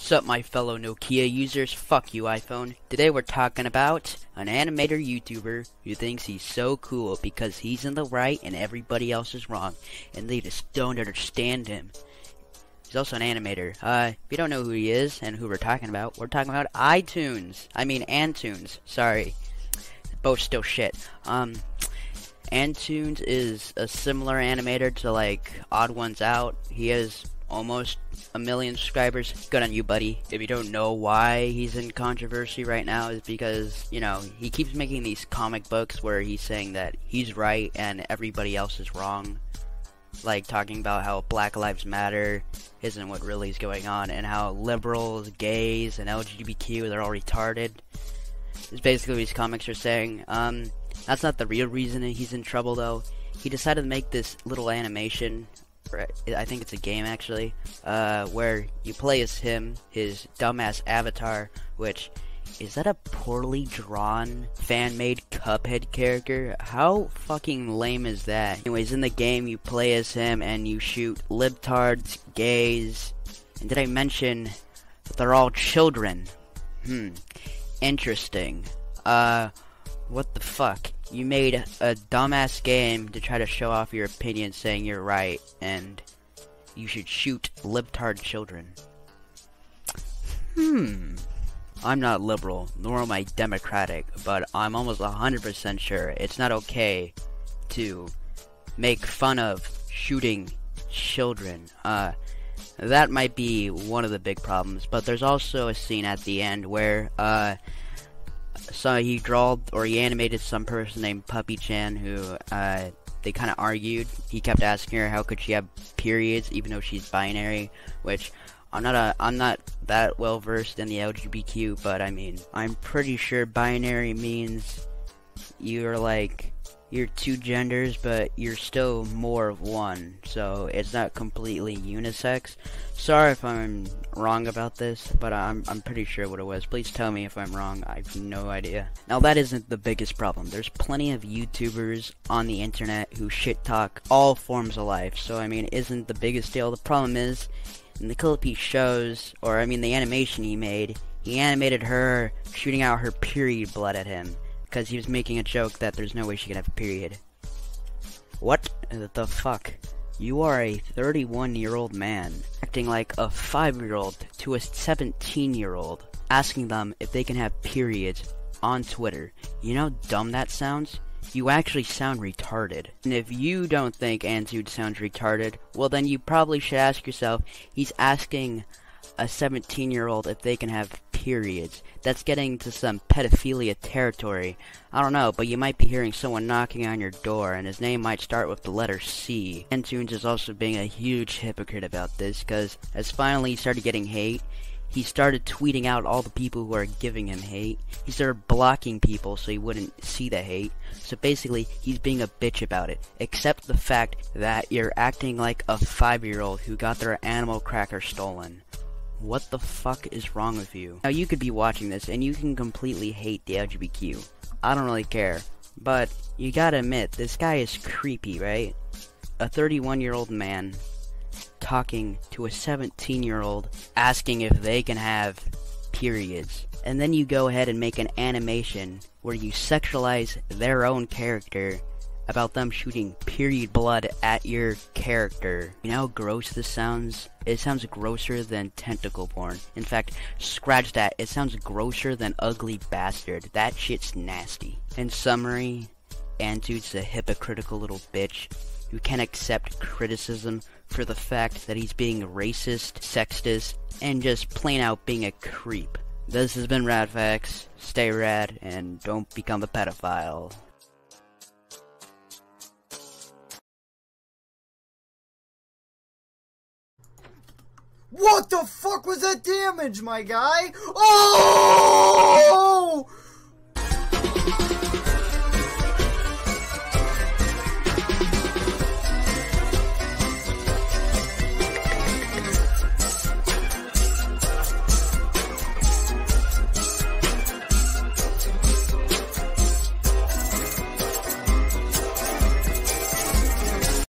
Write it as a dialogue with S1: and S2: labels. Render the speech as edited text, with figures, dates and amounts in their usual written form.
S1: Sup my fellow Nokia users, fuck you iPhone. Today we're talking about an animator YouTuber who thinks he's so cool because he's in the right and everybody else is wrong, and they just don't understand him. He's also an animator. If you don't know who he is and who we're talking about Antoons. Sorry. Both still shit. Antoons is a similar animator to like Odd Ones Out. He has almost 1 million subscribers. Good on you, buddy. If you don't know why he's in controversy right now, is because, you know, he keeps making these comic books where he's saying that he's right and everybody else is wrong. Like talking about how Black Lives Matter isn't what really is going on, and how liberals, gays, and LGBTQ, they're all retarded. It's basically what these comics are saying. That's not the real reason he's in trouble, though. He decided to make this little animation, or I think it's a game actually, where you play as him, his dumbass avatar, which, is that a poorly drawn, fan-made Cuphead character? How fucking lame is that? Anyways, in the game you play as him and you shoot libtards, gays, and did I mention that they're all children? Interesting. What the fuck? You made a dumbass game to try to show off your opinion saying you're right, and you should shoot libtard children. I'm not liberal, nor am I democratic, but I'm almost 100% sure it's not okay to make fun of shooting children. That might be one of the big problems, but there's also a scene at the end where, so he animated some person named Puppy Chan who, they kind of argued. He kept asking her how could she have periods even though she's binary, which I'm not that well versed in the LGBTQ, but I mean, I'm pretty sure binary means you're two genders, but you're still more of one, so it's not completely unisex. Sorry if I'm wrong about this, but I'm pretty sure what it was. Please tell me if I'm wrong. I have no idea. Now that isn't the biggest problem. There's plenty of YouTubers on the internet who shit talk all forms of life, so I mean, it isn't the biggest deal. The problem is, in the clip he shows, or I mean the animation he made, he animated her shooting out her period blood at him, because he was making a joke that there's no way she could have a period. What the fuck? You are a 31-year-old man, acting like a 5-year-old to a 17-year-old, asking them if they can have periods on Twitter. You know how dumb that sounds? You actually sound retarded. And if you don't think Antoons sounds retarded, well then you probably should ask yourself, he's asking a 17-year-old if they can have periods. That's getting to some pedophilia territory. I don't know, but you might be hearing someone knocking on your door, and his name might start with the letter C. Antoons is also being a huge hypocrite about this, because as finally he started getting hate, he started tweeting out all the people who are giving him hate. He started blocking people so he wouldn't see the hate. So basically, he's being a bitch about it. Except the fact that you're acting like a 5-year-old who got their animal cracker stolen. What the fuck is wrong with you? Now you could be watching this and you can completely hate the LGBTQ. I don't really care. But you gotta admit, this guy is creepy, right? A 31-year-old man talking to a 17-year-old asking if they can have periods. And then you go ahead and make an animation where you sexualize their own character about them shooting period blood at your character. You know how gross this sounds? It sounds grosser than tentacle porn. In fact, scratch that. It sounds grosser than ugly bastard. That shit's nasty. In summary, Antoons a hypocritical little bitch who can't accept criticism for the fact that he's being racist, sexist, and just plain out being a creep. This has been RadFacts. Stay rad and don't become a pedophile.
S2: What the fuck was that damage, my guy? Oh!